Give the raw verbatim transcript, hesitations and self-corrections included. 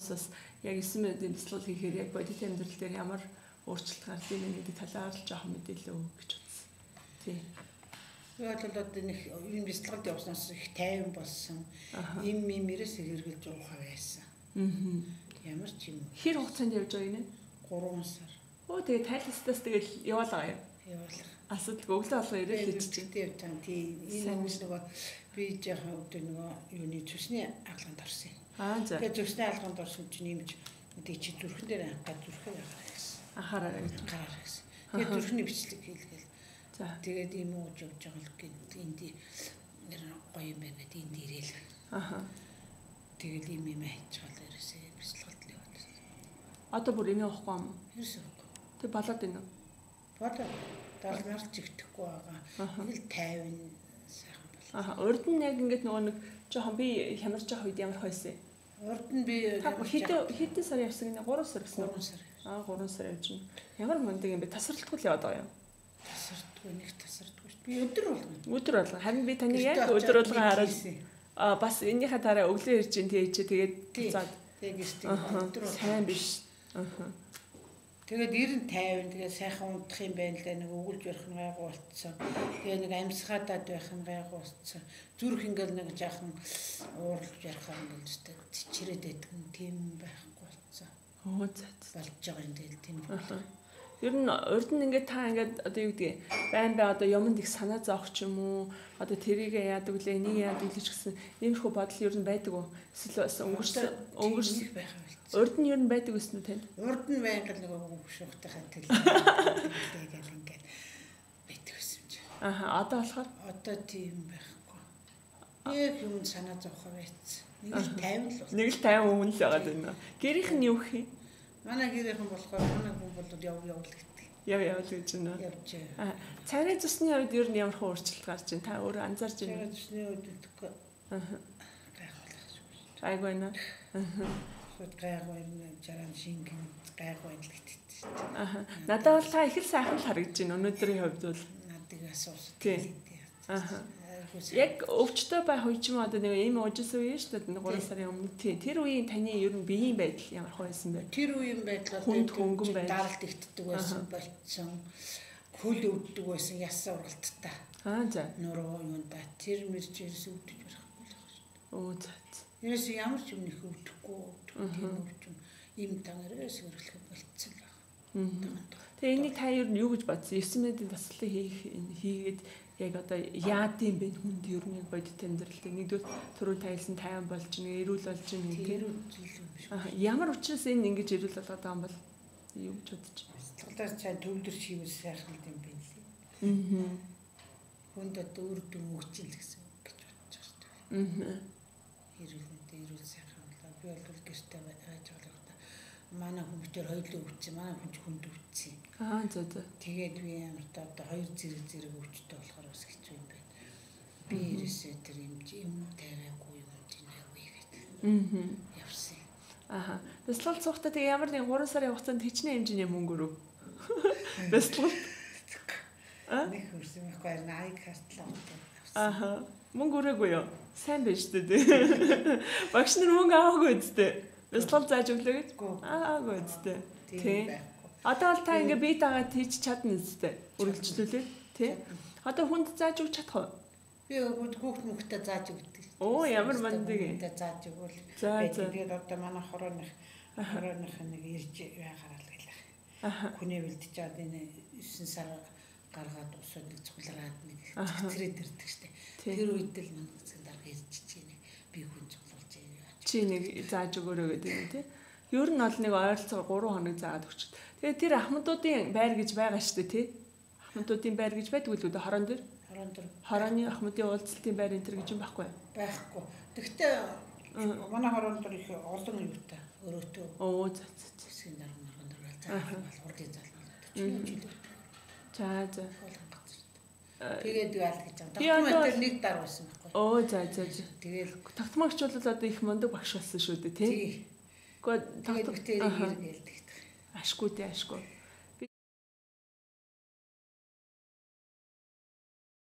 бас яг эсэм мэдээ бяцлал хийхээр яг бодит амьдрал дээр ямар өөрчлөлт гардаг юм гэдэг талаар л жоохон мэдээлэл өгөх гэж бодсон. Тийм. Тэгээд бол одоо нэг энэ бяцлагд явснаас их тайван болсон. Им мимэрээс хэрэгжилж ууха байсан. Аа. Ямар ч юм. Хэр хугацаанд явж байгаа юм бэ? гурван сар. Оо тэгээд тайлбарстаас тэгэл яваалаа юу? Яваалаа. Асуудал өглөө болго ирэл хийж тийм тийм энэ хүмүүс нөгөө би жоохон өдөр нөгөө юуны зүсний алганд орсон. Аа за. Тэгээд зүсний алганд орсон чинь нэмж мэдээ чи зүрхэн дээр анхаа зүрхэн яхаа гэсэн. Анхаараа гэж гараа гэсэн. Тэгээд зүрхний бичлэг хийлгээл. За. Тэгээд ийм ууж явж байгаа л гэнт энд нэр гоё юм байна гэдэг энд ирээл. Аха. Тэгээд ийм юм хайчгаал ерөөсөө бяцлагд л явуулсан. Одоо бүр юм явахгүй юм. Ерөөсөө. Тэг болоод байна уу? Болоо. Далмаар чигтэхгүй байгаа. Нэг л тайван сайхан бол. Аха. Урд нь яг ингээд нөгөө нэг жоохон би хямарч байгаа үед ямар хойсон. Урд нь би хэдэн хэдэн сар явсан гинэ? гурван сар гэсэн үү? гурван сар. Аа гурван сар явж байна. Ямар мундаг юм бэ? Тасралтгүй л яваад байгаа юм. Тасралтгүй нэг тасралтгүй шүү. Би өдөр болгоно. Өдөр болгоно. Харин би таны яг өдөр болгон хараад аа бас энийхээ дараа өглөө ирж ин тэгээ чи тэгээд цаад тэгээд гэртээ өдөр болгоно. сайн биш. Аха. Тэгээд нэрэн тайван тэгээд сайхан унтах юм байна л да нэг өгүүлж барих нь гайгүй болцсон. Тэгээд нэг амьсгаадаад байх нь гайгүй болцсон. Зүрх ингээл нэг жаахан уурлж ярихаар ингээл өстэй чичрээд байдаг юм тийм байхгүй болцсон. Оо за болж байгаа юм тэгэл тийм. Ер нь урд нь ингээд та ингээд одоо юу гэдгийг байн бай одоо юмд их санаа зовх ч юм уу одоо тэрийг яадаг үлээ энийг яадаг үлээ ч гэсэн иймэрхүү бодол ер нь байдаг уу? Эсвэл бас өнгөрсөн өнгөрсөн байх юм. Урд нь ер нь байдаг гэсэн үү тань? Урд нь байнга л нэг хөшөөхтэйхэн төлөвлөгээд ингээд байдаг гэсэн чинь. Аха одоо болохоор одоо тийм байхгүй. Яг юм санаа зовх байц. Нэг л тайван л бол. Нэг л тайван өмнө л байгаа юм. Гэрийнх нь юу гэх юм? Манай гэрийнхэн болохоор манай хүн бол яв явуул гэдэг. Яв яв л гэж байна. Явж. Аа царай цусны үед ер нь ямар хөө өөрчлөлт гарч байна? Та өөрөө анзаарч байна уу? Царай цусны үед үтгэхгүй. Аа. Гайхуулах шүү. Айгүй байна. Аа. Гайгүй юм жаран шингэн гайгүй л гэдэг чинь. Аа. Надад бол та их л сайхан л харагдаж байна. Өнөөдрийн хувьд бол надыг асуусан. Аа. Яг өвчтөй байх үе ч юм одоо нэг ийм уужсан үе шүү дээ. гурван сарын өмнө тий. Тэр үеийн таны ер нь биеийн байдал ямар хөөсөн бэ? Тэр үеийн байдал хүнд хөнгөн байдал даралт игддэг байсан болцсон. Хөл өвддөг байсан яс ургалттай. Аа за. Нуруу юунда тэр мэржээс өвдөж барахгүй л байгаа шүү дээ. Оо за. Ерөөс ямар ч юм нэх өвдөхгүй тийм өвчм им танараас өргөлөх болцсон л байна. Тэгээ энийг та ер нь юу гэж бодсон? Эсэм мэдээ таслалыг хийх хийгээд яг одоо яад юм бэ хүнд ер нь бодит амьдрал дээр нэгдүгээр түрүү тайлсан тайван болж нэг эрүүл болж нэг тийм ямар учраас энэ ингэж эрүүл болоод байгаа юм бол юу гэж бодож байна? Сэтгэлээр цаа төвлөр шивээс сайхан юм байна лээ. Аа. Хүнд одоо үр дүн өгч ил гэсэн гэж бодож байгаа шүү дээ. Аа. Эрүүл мэндэ эрүүл сайхан болоо. Би бол гэртээ байж байгаа л та. Манай хүмүүстээр хоёулаа өвчсөн, манай хүн ч хүнд өвчсөн. Аа за за. Тэгээд би ямар та одоо хоёр зэрэг зэрэг өвчтөй болохоор бас хэцүү юм байна. Би ерөөсөө тэр юм юм тайраагүй юм динаагүй гэдэг. Аа. Явсан. Аха. Бяцлал цухтаа тэгээ ямар нэг гурван сарын хугацаанд хичнээн хэмжээний мөнгө өрөв. Бяцлал. Аа? Нэг хөрсөн байхгүй ай картлаа. Аха. Мөнгө өрөөгүй юу? Сайн байж тээ. Багш нар мөнгө аваагүй үсттэй. Бяцлал зааж өглөө гэж? Аагүй үсттэй. Тийм. Одоо л та ингээ бие дагаад хийж чадна үсттэй. Үргэлжлүүлээ. Тий? Одоо хүнд зааж өгч чадах уу? Би хүүхд мөхтө зааж өгдөг. Оо ямар манддаг юм. Зааж өгвөл. За за. Тэгээд одоо манай хорооных хорооных нэг ирж яхаарал гэлээ. Аха. Хүнээ бэлдэж чад энэ есөн сар гаргаад усад нэг цуглараад нэг цэцрээд ирдэг штэ. Тэр үед л манай цэцэн дарга ирж чинь би хүн цуглуулж яа. Чи нэг зааж өгөөрэй гэдэг юм тий. Ер нь бол нэг ойролцоогоор гурван хоног заагаад өгч. Тэгээд тэр ахмадуудын байр гэж байгаа штэ тий. Ахмадуудын байр гэж байдаг үү дээ хорон дээр? Хорон дээр. Хорооны ахмадын уулзалтын байр энэ төр гэж юм байхгүй? Байхгүй. Тэгтээ манай хорон дээр их олон юутай өрөөтөө. Оо за за. Хэсгийн дарга нарган дээр заах урдын залмал. За за. Тэгээд яал гэж байгаа. Тогтмол дээр нэг дар байсан байхгүй. Оо за за. Тэгэл тогтмогч бол одоо их мундаг багш болсон шүү дээ тий. Гэхдээ тэгээд битээр иргэлдэг. Ашгүй тий ашгүй.